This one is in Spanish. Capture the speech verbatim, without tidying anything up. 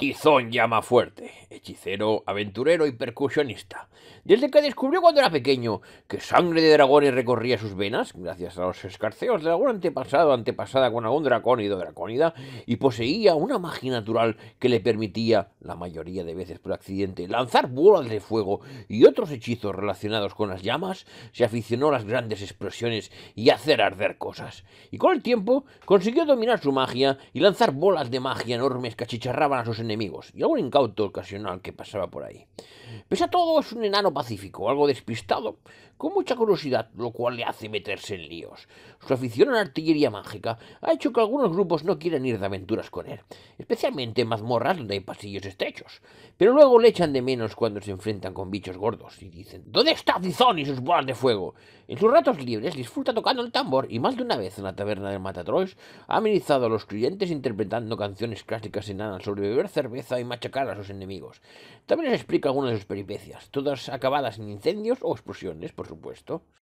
Tizón Llamafuerte, hechicero, aventurero y percusionista. Desde que descubrió cuando era pequeño que sangre de dragones recorría sus venas, gracias a los escarceos de algún antepasado o antepasada con algún dracónido o dracónida, y poseía una magia natural que le permitía, la mayoría de veces por accidente, lanzar bolas de fuego y otros hechizos relacionados con las llamas, se aficionó a las grandes explosiones y a hacer arder cosas. Y con el tiempo consiguió dominar su magia y lanzar bolas de magia enormes que achicharraban a sus enemigos y a un incauto ocasional que pasaba por ahí. Pese a todo, es un enano pacífico, algo despistado, con mucha curiosidad, lo cual le hace meterse en líos. Su afición a la artillería mágica ha hecho que algunos grupos no quieran ir de aventuras con él, especialmente en mazmorras donde hay pasillos estrechos, pero luego le echan de menos cuando se enfrentan con bichos gordos y dicen: ¿dónde está Tizón y sus bolas de fuego? En sus ratos libres disfruta tocando el tambor y más de una vez en la taberna del Matatrois ha amenizado a los clientes interpretando canciones clásicas enanas sobre beber cerveza y machacar a sus enemigos. También les explica algunas de sus peripecias, todas acabadas en incendios o explosiones, por supuesto.